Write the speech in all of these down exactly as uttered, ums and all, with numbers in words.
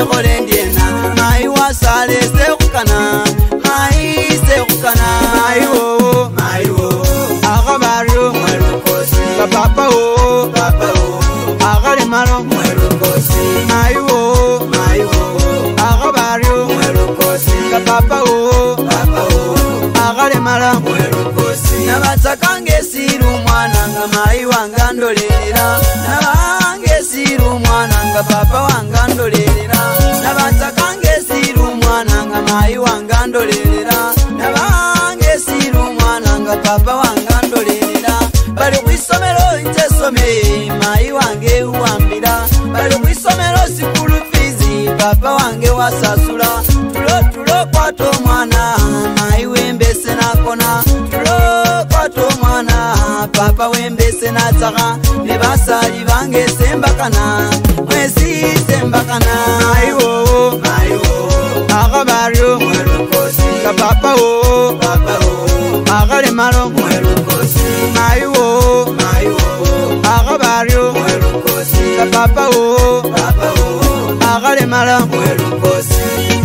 khole ndiena mai wasale sekukana mai sekukana mai wo mai wo agabario mwerukosi papa wo papa wo agale malo mwerukosi mai wo mai wo agabario mwerukosi papa wo papa wo agale malo mwerukosi nabatakange siru mwana nga mai wangandolera nabange siru mwana nga papa wangandolera nabatakange siru mwana nga mai wangandolera nabange siru mwana nga papa wangandolera bali kwisomero ntesome mai wange uambira bali kwisomero sikulu fizi papa wange wasasula tulo tulo kwato mwana mai wembese nakona tulo kwato mwana papa wembese nataka ne basali bange sembakana mwesi sembakana aiwo aiwo agabario mwerukosi ka papa wo papa wo agale malo mwerukosi aiwo aiwo agabario mwerukosi ka papa wo papa wo agale malo mwerukosi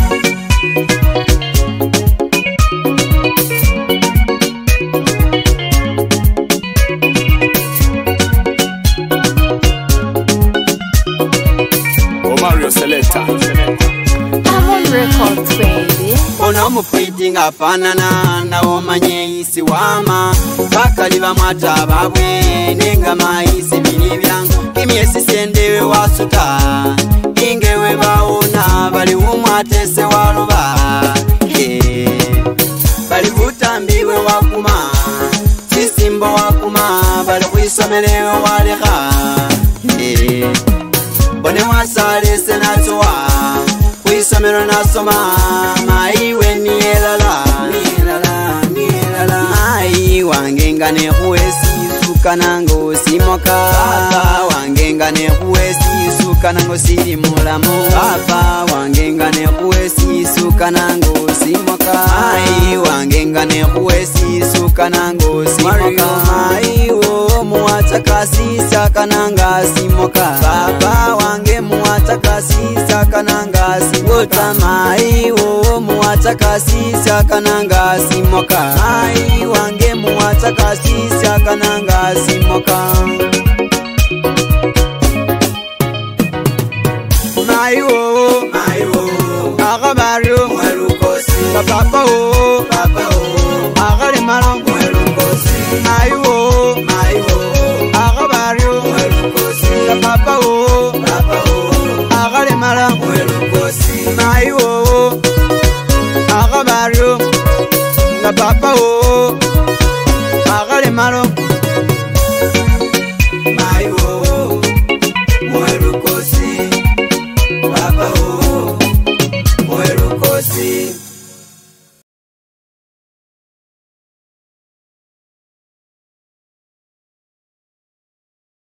Selector. I'm on record, baby. Ono mukwitinga fanana na omanye isi wama bakali bamata babwe nenga maisi binibya kimyesi sendewe wasuta ingewe baona bali umwatese waluba yeah. Bali butambiwe wakuma sisimbo wakuma bali kwisomelewe waleka yeah. Bone wasale senatwa kwisomero nasoma mai weni elala elala elala mai wangengane kuesi sukanango simoka papa wangengane kuesi sukanango sirimulamu papa wangengane kuesi sukanango simoka mai wangengane kuesi sukanango simoka mai wo muatakasi sakananga simoka papa wange muatakasi sakananga simota mai wo muatakasi sakananga simoka mai wange muatakasi sakananga simoka mai wo mai wo agabario mwerukosi papa wo papa wo agale malo mwerukosi mai wo